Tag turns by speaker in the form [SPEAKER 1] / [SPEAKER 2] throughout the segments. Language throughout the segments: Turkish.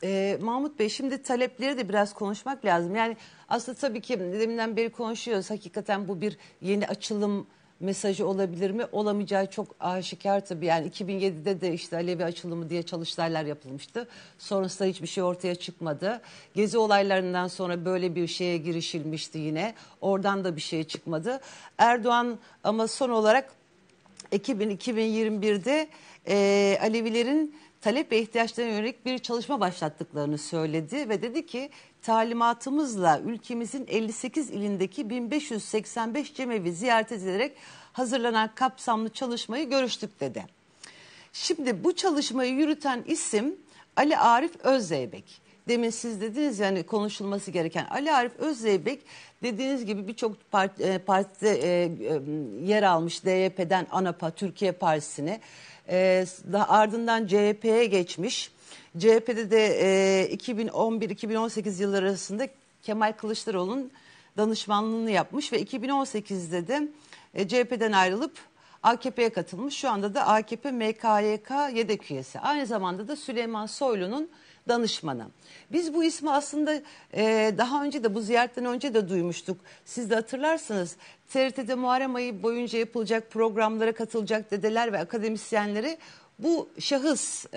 [SPEAKER 1] Mahmut Bey, şimdi talepleri de biraz konuşmak lazım. Yani aslında tabii ki deminden beri konuşuyoruz. Hakikaten bu bir yeni açılım mesajı olabilir mi? Olamayacağı çok aşikar tabii. Yani 2007'de de işte Alevi açılımı diye çalıştaylar yapılmıştı. Sonrasında hiçbir şey ortaya çıkmadı. Gezi olaylarından sonra böyle bir şeye girişilmişti yine. Oradan da bir şey çıkmadı. Erdoğan ama son olarak 2021'de Alevilerin talep ve ihtiyaçlarına yönelik bir çalışma başlattıklarını söyledi ve dedi ki talimatımızla ülkemizin 58 ilindeki 1585 cemevi ziyaret edilerek hazırlanan kapsamlı çalışmayı görüştük dedi. Şimdi bu çalışmayı yürüten isim Ali Arif Özzeybek. Demin siz dediniz yani konuşulması gereken Ali Arif Özzeybek dediğiniz gibi birçok partide yer almış. DYP'den ANAP'a, Türkiye Partisi'ne, ardından CHP'ye geçmiş. CHP'de de 2011-2018 yılları arasında Kemal Kılıçdaroğlu'nun danışmanlığını yapmış ve 2018'de de CHP'den ayrılıp AKP'ye katılmış. Şu anda da AKP MKYK yedek üyesi. Aynı zamanda da Süleyman Soylu'nun danışmanı. Biz bu ismi aslında daha önce de bu ziyaretten önce de duymuştuk. Siz de hatırlarsınız. TRT'de Muharrem ayı boyunca yapılacak programlara katılacak dedeler ve akademisyenleri bu şahıs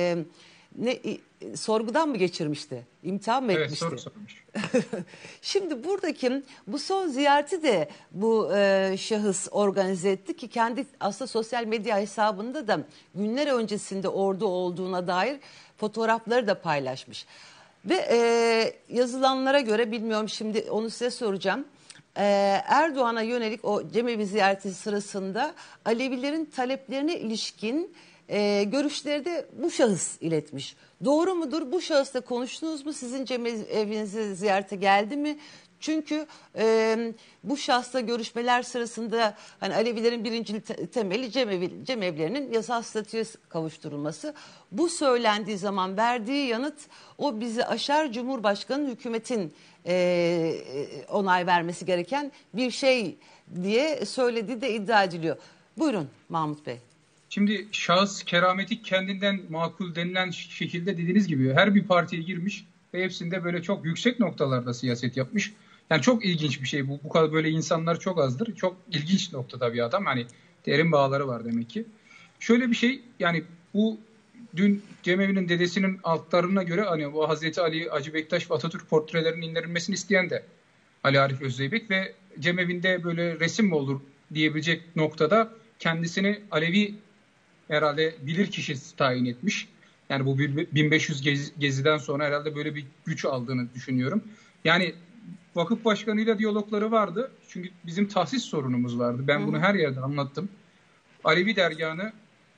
[SPEAKER 1] sorgudan mı geçirmişti? İmtihan mı etmişti?
[SPEAKER 2] Evet, soru sormuş.
[SPEAKER 1] Şimdi buradaki bu son ziyareti de bu şahıs organize etti ki kendi aslında sosyal medya hesabında da günler öncesinde orada olduğuna dair fotoğrafları da paylaşmış. Ve yazılanlara göre bilmiyorum, şimdi onu size soracağım. Erdoğan'a yönelik o cemevi ziyareti sırasında Alevilerin taleplerine ilişkin görüşleri de bu şahıs iletmiş. Doğru mudur? Bu şahısla konuştunuz mu? Sizin evinize ziyarete geldi mi? Çünkü bu şahısla görüşmeler sırasında hani Alevilerin birinci temeli cemevlerinin yasal statüye kavuşturulması. Bu söylendiği zaman verdiği yanıt o bizi aşar, Cumhurbaşkanı hükümetin onay vermesi gereken bir şey diye söylediği de iddia ediliyor. Buyurun Mahmut Bey.
[SPEAKER 2] Şimdi şahıs kerameti kendinden makul denilen şekilde dediğiniz gibi her bir partiye girmiş ve hepsinde böyle çok yüksek noktalarda siyaset yapmış. Yani çok ilginç bir şey bu. Bu kadar böyle insanlar çok azdır. Çok ilginç noktada bir adam. Hani derin bağları var demek ki. Şöyle bir şey, yani bu dün Cemevi'nin dedesinin altlarına göre hani bu Hazreti Ali, Hacı Bektaş ve Atatürk portrelerinin indirilmesini isteyen de Ali Arif Özzeybek ve Cemevi'nde böyle resim mi olur diyebilecek noktada kendisini Alevi herhalde bilirkişi tayin etmiş. Yani bu 1500 geziden sonra herhalde böyle bir güç aldığını düşünüyorum. Yani vakıf başkanıyla diyalogları vardı. Çünkü bizim tahsis sorunumuz vardı. Ben bunu her yerde anlattım. Alevi dergahını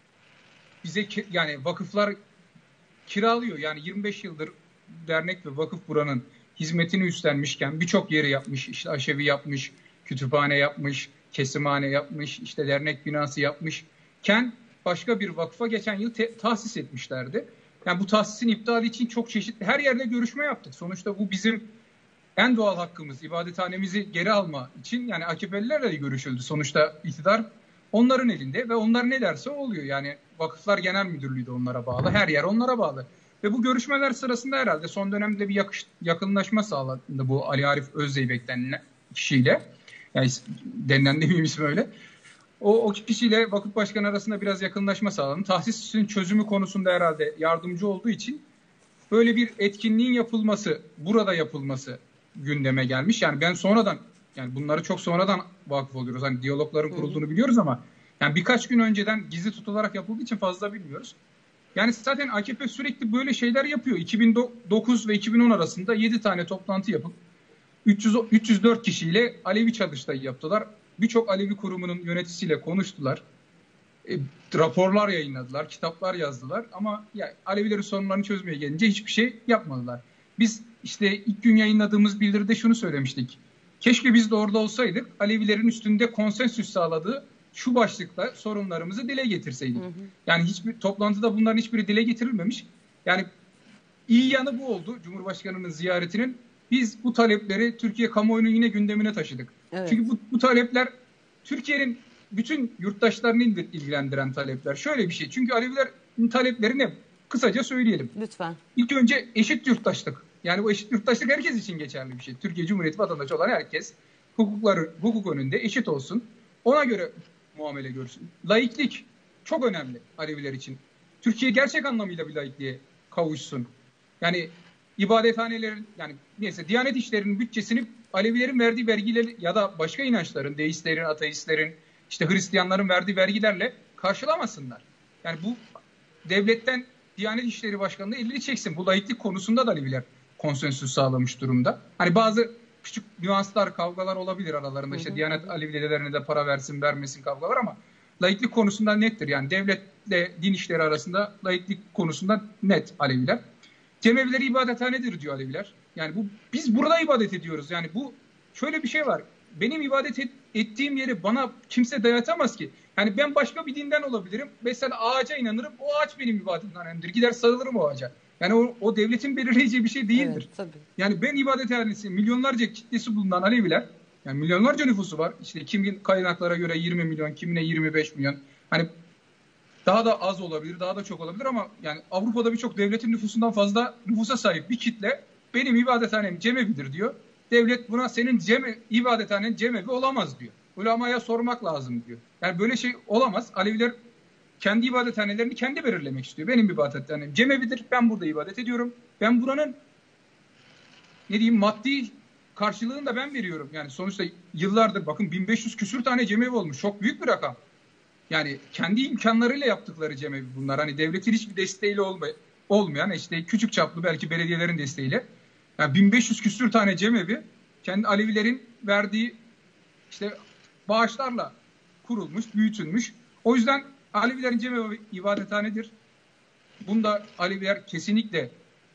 [SPEAKER 2] bize yani vakıflar kiralıyor. Yani 25 yıldır dernek ve vakıf buranın hizmetini üstlenmişken birçok yeri yapmış. İşte aşevi yapmış, kütüphane yapmış, kesimhane yapmış, işte dernek binası yapmışken başka bir vakfa geçen yıl tahsis etmişlerdi. Yani bu tahsisin iptali için çok çeşitli her yerde görüşme yaptık. Sonuçta bu bizim en doğal hakkımız, ibadethanemizi geri alma için yani AKP'lilerle de görüşüldü. Sonuçta iktidar onların elinde ve onlar ne derse oluyor. Yani Vakıflar Genel Müdürlüğü de onlara bağlı, her yer onlara bağlı. Ve bu görüşmeler sırasında herhalde son dönemde bir yakınlaşma sağlandı bu Ali Arif Özzeybek denilen kişiyle. Yani denilen de bir ismi öyle. O kişiyle vakıf başkanı arasında biraz yakınlaşma sağlandı. Tahsisin çözümü konusunda herhalde yardımcı olduğu için böyle bir etkinliğin yapılması, burada yapılması gündeme gelmiş. Yani ben sonradan, yani bunları çok sonradan vakıf oluyoruz. Hani diyalogların kurulduğunu biliyoruz ama yani birkaç gün önceden gizli tutularak yapıldığı için fazla bilmiyoruz. Yani zaten AKP sürekli böyle şeyler yapıyor. 2009 ve 2010 arasında 7 tane toplantı yapıp 304 kişiyle Alevi çalıştayı yaptılar. Birçok Alevi kurumunun yöneticisiyle konuştular. Raporlar yayınladılar, kitaplar yazdılar ama ya Alevilerin sorunlarını çözmeye gelince hiçbir şey yapmadılar. Biz işte ilk gün yayınladığımız bildiride şunu söylemiştik. Keşke biz de orada olsaydık, Alevilerin üstünde konsensüs sağladığı şu başlıkla sorunlarımızı dile getirseydik. Yani hiçbir toplantıda bunların hiçbiri dile getirilmemiş. Yani iyi yanı bu oldu Cumhurbaşkanı'nın ziyaretinin. Biz bu talepleri Türkiye kamuoyunun yine gündemine taşıdık. Evet. Çünkü bu talepler Türkiye'nin bütün yurttaşlarını ilgilendiren talepler. Şöyle bir şey. Çünkü Alevilerin talepleri ne? kısaca söyleyelim.
[SPEAKER 1] Lütfen.
[SPEAKER 2] İlk önce eşit yurttaşlık. Yani bu eşit yurttaşlık herkes için geçerli bir şey. Türkiye Cumhuriyeti vatandaşı olan herkes hukuk önünde eşit olsun. Ona göre muamele görsün. Laiklik çok önemli Aleviler için. Türkiye gerçek anlamıyla bir laikliğe kavuşsun. Yani ibadethanelerin, yani neyse, Diyanet İşleri'nin bütçesini Alevilerin verdiği vergileri ya da başka inançların, deistlerin, ateistlerin, işte Hristiyanların verdiği vergilerle karşılamasınlar. Yani bu devletten Diyanet İşleri Başkanı'nın elini çeksin. Bu laiklik konusunda da Aleviler konsensüs sağlamış durumda. Hani bazı küçük nüanslar, kavgalar olabilir aralarında. İşte Diyanet Alevilerine de para versin, vermesin kavgalar, ama laiklik konusunda nettir. Yani devletle din işleri arasında laiklik konusunda net Aleviler. Cemevileri ibadethanedir diyor Aleviler. Yani biz burada ibadet ediyoruz. Yani bu şöyle bir şey var. Benim ibadet ettiğim yeri bana kimse dayatamaz ki. Yani ben başka bir dinden olabilirim. Mesela ağaca inanırım. O ağaç benim ibadethanemdir. Gider sarılırım o ağaca. Yani o devletin belirleyeceği bir şey değildir.
[SPEAKER 1] Evet, tabii.
[SPEAKER 2] Yani ben ibadethanesi, milyonlarca kitlesi bulunan Aleviler, yani milyonlarca nüfusu var. İşte kimin kaynaklara göre 20 milyon, kimine 25 milyon. Hani daha da az olabilir, daha da çok olabilir, ama yani Avrupa'da birçok devletin nüfusundan fazla nüfusa sahip bir kitle benim ibadethanem cemevidir diyor. Devlet buna senin ibadethanen cemevi olamaz diyor. Ulemaya sormak lazım diyor. Yani böyle şey olamaz. Aleviler kendi ibadethanelerini kendi belirlemek istiyor. Benim ibadethanem cemevidir. Ben burada ibadet ediyorum. Ben buranın maddi karşılığını da ben veriyorum. Yani sonuçta yıllardır bakın 1500 küsür tane cemevi olmuş. Çok büyük bir rakam. Yani kendi imkanlarıyla yaptıkları cemevi bunlar. Hani devletin hiçbir desteğiyle olmayan, işte küçük çaplı belki belediyelerin desteğiyle. Yani 1500 küsür tane cemevi kendi Alevilerin verdiği işte bağışlarla kurulmuş, büyütülmüş. O yüzden Alevilerin cemevi ibadethanedir. Bunda Aleviler kesinlikle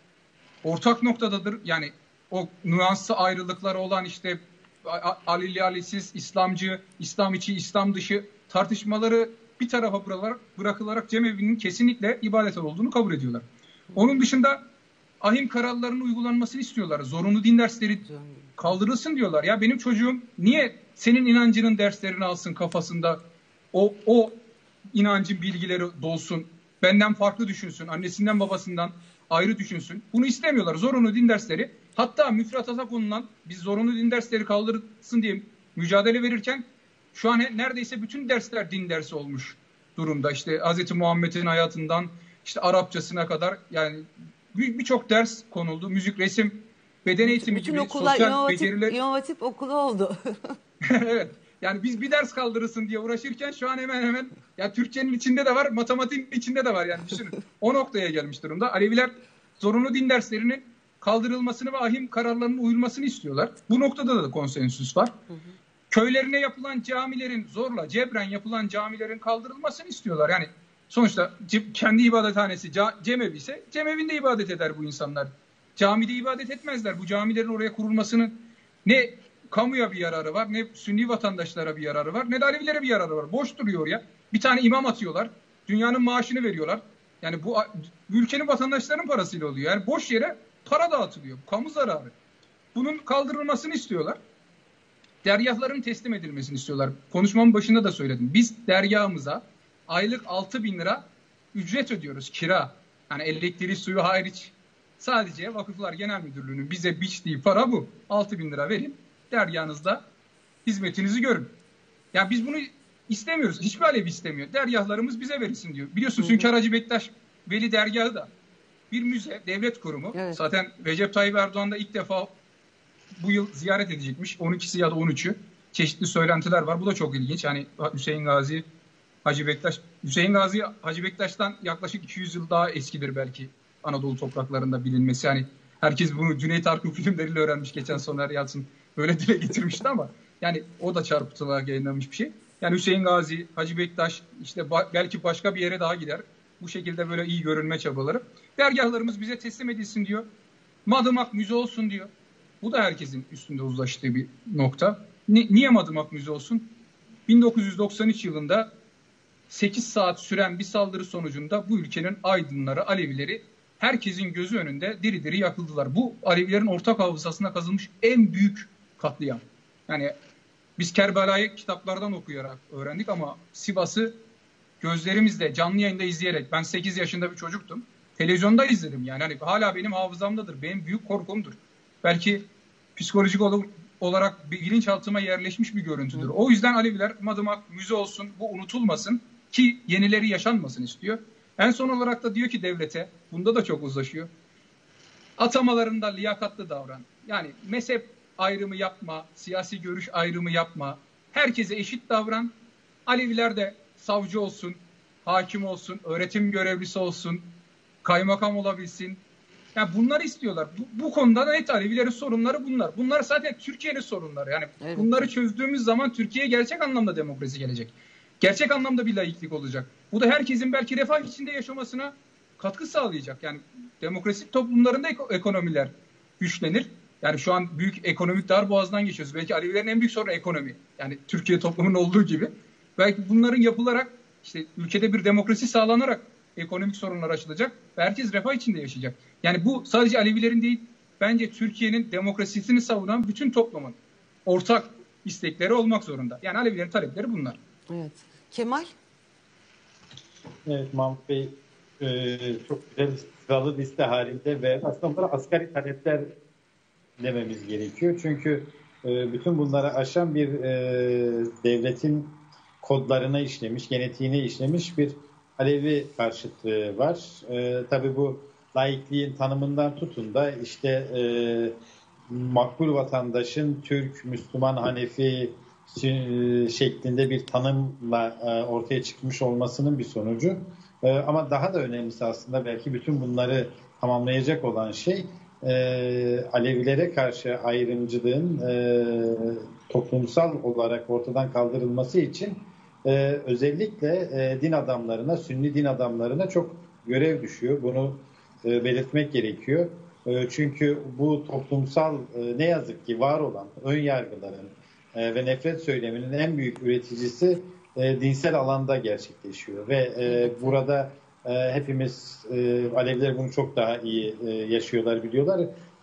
[SPEAKER 2] ortak noktadadır. Yani o nüanslı ayrılıkları olan işte Alili Alisiz, İslamcı, İslam içi, İslam dışı tartışmaları bir tarafa bırakılarak cemevinin kesinlikle ibadet olduğunu kabul ediyorlar. Onun dışında ahim kararlarının uygulanmasını istiyorlar. Zorunlu din dersleri kaldırılsın diyorlar. Ya benim çocuğum niye senin inancının derslerini alsın kafasında, o inancın bilgileri dolsun, benden farklı düşünsün, annesinden babasından ayrı düşünsün. Bunu istemiyorlar. Zorunlu din dersleri, hatta müfredata konulan, biz zorunlu din dersleri kaldırılsın diye mücadele verirken şu an neredeyse bütün dersler din dersi olmuş durumda. İşte Hz. Muhammed'in hayatından işte Arapçasına kadar, yani birçok ders konuldu. Müzik, resim, beden eğitimi
[SPEAKER 1] bütün
[SPEAKER 2] gibi
[SPEAKER 1] okullar
[SPEAKER 2] sosyal beceriler.
[SPEAKER 1] İmam Hatip okulu oldu.
[SPEAKER 2] Evet. Yani biz bir ders kaldırırsın diye uğraşırken şu an hemen ya Türkçenin içinde de var, matematiğin içinde de var, yani düşünün. O noktaya gelmiş durumda. Aleviler zorunlu din derslerinin kaldırılmasını ve ahim kararlarının uyulmasını istiyorlar. Bu noktada da konsensüs var. Köylerine yapılan camilerin, zorla, cebren yapılan camilerin kaldırılmasını istiyorlar. Yani sonuçta kendi ibadethanesi cemevi ise cemevinde ibadet eder bu insanlar. Camide ibadet etmezler. Bu camilerin oraya kurulmasının ne kamuya bir yararı var, ne Sünni vatandaşlara bir yararı var, ne de Alevilere bir yararı var. Boş duruyor ya. Bir tane imam atıyorlar. Dünyanın maaşını veriyorlar. Yani bu ülkenin vatandaşlarının parasıyla oluyor. Yani boş yere para dağıtılıyor. Kamu zararı. Bunun kaldırılmasını istiyorlar. Dergahların teslim edilmesini istiyorlar. Konuşmamın başında da söyledim. Biz dergahımıza aylık 6.000 lira ücret ödüyoruz, kira. Yani elektriği, suyu hariç. Sadece Vakıflar Genel Müdürlüğü'nün bize biçtiği para bu. 6.000 lira verin, dergahınızda hizmetinizi görün. Yani biz bunu istemiyoruz. Hiçbir Alevi istemiyor. Dergahlarımız bize verilsin diyor. Biliyorsunuz Hünkar Hacı Bektaş Veli Dergahı da bir müze, devlet kurumu. Evet. Zaten Recep Tayyip Erdoğan da ilk defa bu yıl ziyaret edecekmiş. 12'si ya da 13'ü. Çeşitli söylentiler var. Bu da çok ilginç. Yani Hüseyin Gazi Hacı Bektaş'tan yaklaşık 200 yıl daha eskidir belki Anadolu topraklarında bilinmesi. Yani herkes bunu Cüneyt Arkın filmleriyle öğrenmiş. Geçen Soner Yalçın böyle dile getirmişti ama yani o da çarpıtılarak yayınlanmış bir şey. Yani Hüseyin Gazi, Hacı Bektaş, işte belki başka bir yere daha gider. Bu şekilde böyle iyi görünme çabaları. Dergahlarımız bize teslim edilsin diyor. Madımak müze olsun diyor. Bu da herkesin üstünde uzlaştığı bir nokta. Niye Madımak müze olsun? 1993 yılında 8 saat süren bir saldırı sonucunda bu ülkenin aydınları, Alevileri herkesin gözü önünde diri diri yakıldılar. Bu Alevilerin ortak hafızasına kazınmış en büyük katliam. Yani biz Kerbela'yı kitaplardan okuyarak öğrendik ama Sivas'ı gözlerimizle canlı yayında izleyerek, ben 8 yaşında bir çocuktum. televizyonda izledim yani. Hani hala benim hafızamdadır. Benim büyük korkumdur. Belki psikolojik olarak bilinçaltıma yerleşmiş bir görüntüdür. O yüzden Aleviler Madımak müze olsun, bu unutulmasın ki yenileri yaşanmasın istiyor. En son olarak da diyor ki devlete, bunda da çok uzlaşıyor. Atamalarında liyakatlı davran. Yani mezhep ayrımı yapma, siyasi görüş ayrımı yapma. Herkese eşit davran. Aleviler de savcı olsun, hakim olsun, öğretim görevlisi olsun, kaymakam olabilsin. Yani bunları istiyorlar. Bu konuda da net Alevilerin sorunları bunlar. Bunlar zaten Türkiye'nin sorunları. Yani evet. Bunları çözdüğümüz zaman Türkiye'ye gerçek anlamda demokrasi gelecek. Gerçek anlamda bir laiklik olacak. Bu da herkesin belki refah içinde yaşamasına katkı sağlayacak. Yani demokratik toplumlarında ekonomiler güçlenir. Yani şu an büyük ekonomik darboğazdan geçiyoruz. Belki Alevilerin en büyük sorunu ekonomi. Yani Türkiye toplumunun olduğu gibi. Belki bunların yapılarak işte ülkede bir demokrasi sağlanarak ekonomik sorunlar aşılacak ve herkes refah içinde yaşayacak. Yani bu sadece Alevilerin değil, bence Türkiye'nin demokrasisini savunan bütün toplumun ortak istekleri olmak zorunda. Yani Alevilerin talepleri bunlar.
[SPEAKER 1] Evet. Kemal?
[SPEAKER 3] Evet, Mahmut Bey çok güzel sıralı liste halinde ve aslında bunlara asgari talepler dememiz gerekiyor. Çünkü bütün bunları aşan bir devletin kodlarına işlemiş, genetiğine işlemiş bir Alevi karşıtlığı var. Tabii bu laikliğin tanımından tutun da işte makbul vatandaşın Türk, Müslüman, Hanefi şeklinde bir tanımla ortaya çıkmış olmasının bir sonucu. Ama daha da önemlisi aslında belki bütün bunları tamamlayacak olan şey Alevilere karşı ayrımcılığın toplumsal olarak ortadan kaldırılması için özellikle din adamlarına, Sünni din adamlarına çok görev düşüyor. Bunu belirtmek gerekiyor. Çünkü bu toplumsal ne yazık ki var olan ön yargıların ve nefret söyleminin en büyük üreticisi dinsel alanda gerçekleşiyor. Ve burada hepimiz Aleviler bunu çok daha iyi yaşıyorlar, biliyorlar.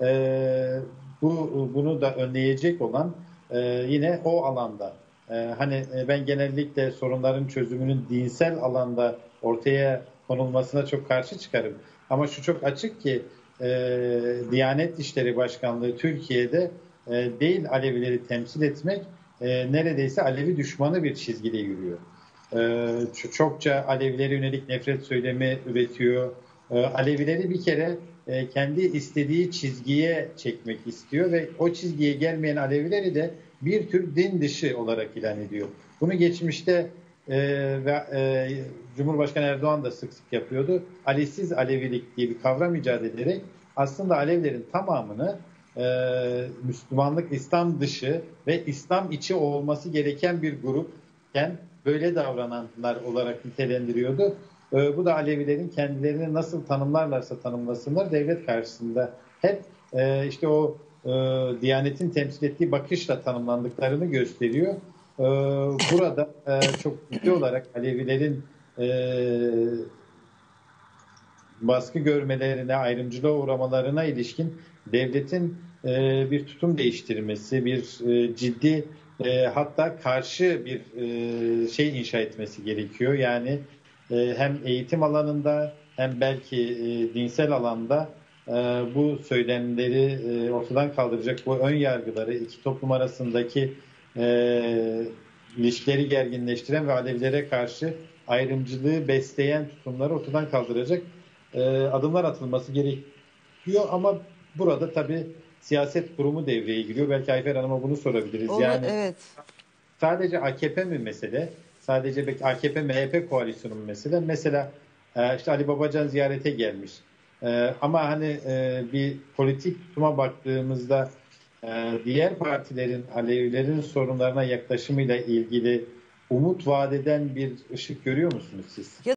[SPEAKER 3] Bunu da önleyecek olan yine o alanda. Hani ben genellikle sorunların çözümünün dinsel alanda ortaya konulmasına çok karşı çıkarım. Ama şu çok açık ki Diyanet İşleri Başkanlığı Türkiye'de değil Alevileri temsil etmek, neredeyse Alevi düşmanı bir çizgide yürüyor. Çokça Alevilere yönelik nefret söylemi üretiyor. Alevileri bir kere kendi istediği çizgiye çekmek istiyor ve o çizgiye gelmeyen Alevileri de bir tür din dışı olarak ilan ediyor. Bunu geçmişte Cumhurbaşkanı Erdoğan da sık sık yapıyordu. Alisiz Alevilik diye bir kavram icat ederek aslında Alevilerin tamamını Müslümanlık, İslam dışı ve İslam içi olması gereken bir grupken böyle davrananlar olarak nitelendiriyordu. Bu da Alevilerin kendilerini nasıl tanımlarlarsa tanımlasınlar devlet karşısında hep işte o Diyanet'in temsil ettiği bakışla tanımlandıklarını gösteriyor. Burada çok ciddi olarak Alevilerin baskı görmelerine, ayrımcılığa uğramalarına ilişkin devletin bir tutum değiştirmesi, bir ciddi hatta karşı bir şey inşa etmesi gerekiyor. Yani hem eğitim alanında hem belki dinsel alanda bu söylemleri ortadan kaldıracak, bu ön yargıları, iki toplum arasındaki ilişkileri gerginleştiren ve Alevilere karşı ayrımcılığı besleyen tutumları ortadan kaldıracak adımlar atılması gerekiyor. Ama burada tabii siyaset kurumu devreye giriyor. Belki Ayfer Hanım'a bunu sorabiliriz. Yani
[SPEAKER 1] evet.
[SPEAKER 3] Sadece AKP mi mesele? Sadece belki AKP-MHP koalisyonu mu mesele? Mesela işte Ali Babacan ziyarete gelmiş. Ama hani bir politik tutuma baktığımızda diğer partilerin Alevilerin sorunlarına yaklaşımıyla ilgili umut vaat eden bir ışık görüyor musunuz siz?